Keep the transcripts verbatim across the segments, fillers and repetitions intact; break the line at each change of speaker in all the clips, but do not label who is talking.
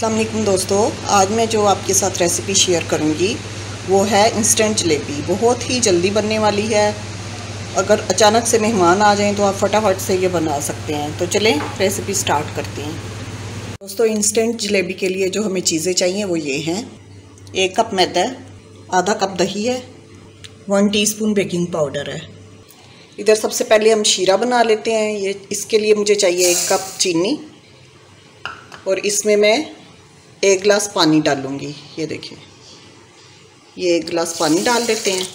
अस्सलाम वालेकुम दोस्तों, आज मैं जो आपके साथ रेसिपी शेयर करूंगी वो है इंस्टेंट जलेबी। बहुत ही जल्दी बनने वाली है। अगर अचानक से मेहमान आ जाएं तो आप फटाफट से ये बना सकते हैं। तो चलें रेसिपी स्टार्ट करते हैं। दोस्तों, इंस्टेंट जलेबी के लिए जो हमें चीज़ें चाहिए वो ये हैं। एक कप मैदा, आधा कप दही है, वन टीस्पून बेकिंग पाउडर है। इधर सबसे पहले हम शीरा बना लेते हैं। ये इसके लिए मुझे चाहिए एक कप चीनी और इसमें मैं एक गिलास पानी डालूँगी। ये देखिए, ये एक गिलास पानी डाल देते हैं।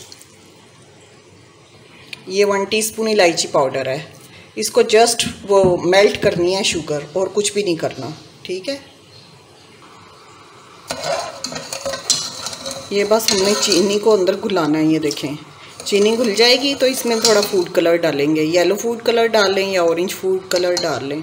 ये वन टीस्पून इलायची पाउडर है। इसको जस्ट वो मेल्ट करनी है शुगर, और कुछ भी नहीं करना, ठीक है। ये बस हमने चीनी को अंदर घुलाना है। ये देखें, चीनी घुल जाएगी तो इसमें थोड़ा फूड कलर डालेंगे। येलो फूड कलर डाल लें या ऑरेंज फूड कलर डाल लें।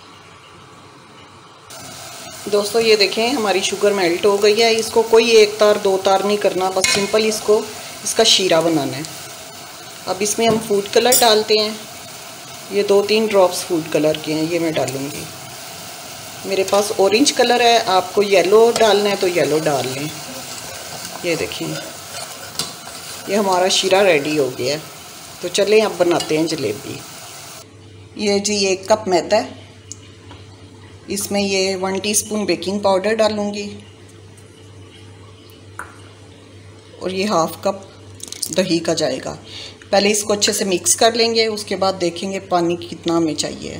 दोस्तों, ये देखें हमारी शुगर मेल्ट हो गई है। इसको कोई एक तार दो तार नहीं करना, बस सिंपल इसको इसका शीरा बनाना है। अब इसमें हम फूड कलर डालते हैं। ये दो तीन ड्रॉप्स फूड कलर के हैं, ये मैं डालूँगी। मेरे पास ऑरेंज कलर है, आपको येलो डालना है तो येलो डाल लें। ये देखिए, ये हमारा शीरा रेडी हो गया है। तो चलें अब बनाते हैं जलेबी। ये जी एक कप मैदा है, इसमें ये वन टीस्पून बेकिंग पाउडर डालूँगी और ये हाफ कप दही का जाएगा। पहले इसको अच्छे से मिक्स कर लेंगे, उसके बाद देखेंगे पानी कितना हमें चाहिए।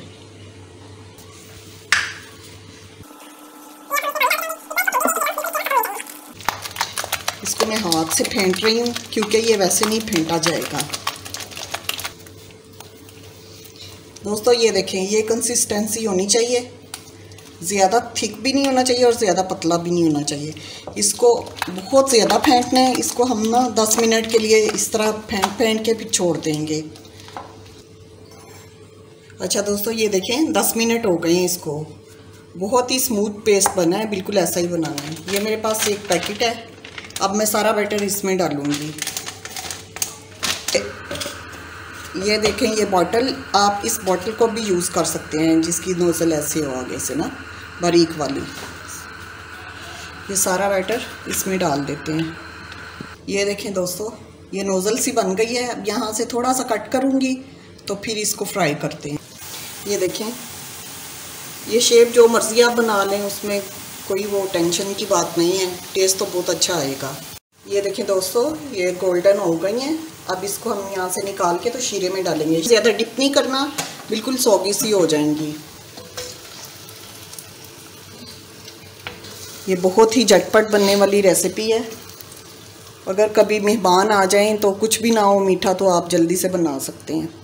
इसको मैं हाथ से फेंट रही हूँ क्योंकि ये वैसे नहीं फेंटा जाएगा। दोस्तों, ये देखें, ये कंसिस्टेंसी होनी चाहिए। ज़्यादा थिक भी नहीं होना चाहिए और ज़्यादा पतला भी नहीं होना चाहिए। इसको बहुत ज़्यादा फेंटना है। इसको हम ना दस मिनट के लिए इस तरह फेंट फेंट के फिर छोड़ देंगे। अच्छा दोस्तों, ये देखें दस मिनट हो गए हैं। इसको बहुत ही स्मूथ पेस्ट बना है, बिल्कुल ऐसा ही बनाना है। ये मेरे पास एक पैकेट है। अब मैं सारा बैटर इसमें डालूँगी। ये देखें, ये बॉटल, आप इस बॉटल को भी यूज़ कर सकते हैं जिसकी नोज़ल ऐसे हो आगे से ना, बारीक वाली। ये सारा बैटर इसमें डाल देते हैं। ये देखें दोस्तों, ये नोज़ल सी बन गई है। अब यहाँ से थोड़ा सा कट करूँगी तो फिर इसको फ्राई करते हैं। ये देखें, ये शेप जो मर्ज़ी आप बना लें, उसमें कोई वो टेंशन की बात नहीं है। टेस्ट तो बहुत अच्छा आएगा। ये देखें दोस्तों, ये गोल्डन हो गई हैं। अब इसको हम यहाँ से निकाल के तो शीरे में डालेंगे। ज़्यादा डिप नहीं करना, बिल्कुल सौगी सी हो जाएंगी। ये बहुत ही झटपट बनने वाली रेसिपी है। अगर कभी मेहमान आ जाएं तो कुछ भी ना हो मीठा, तो आप जल्दी से बना सकते हैं।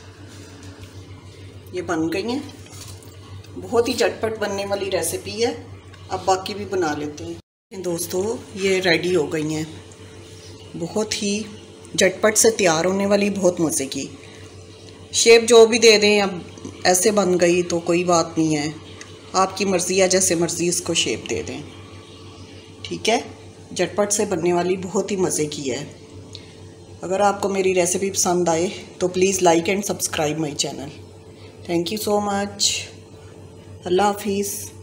ये बन गई हैं, बहुत ही झटपट बनने वाली रेसिपी है। अब बाकी भी बना लेते हैं। दोस्तों, ये रेडी हो गई हैं, बहुत ही झटपट से तैयार होने वाली, बहुत मज़े की। शेप जो भी दे दें, अब ऐसे बन गई तो कोई बात नहीं है, आपकी मर्ज़ी है, जैसे मर्ज़ी इसको शेप दे दें, ठीक है। झटपट से बनने वाली, बहुत ही मज़े की है। अगर आपको मेरी रेसिपी पसंद आए तो please like and subscribe my channel. Thank you so much. अल्लाह हाफिज़।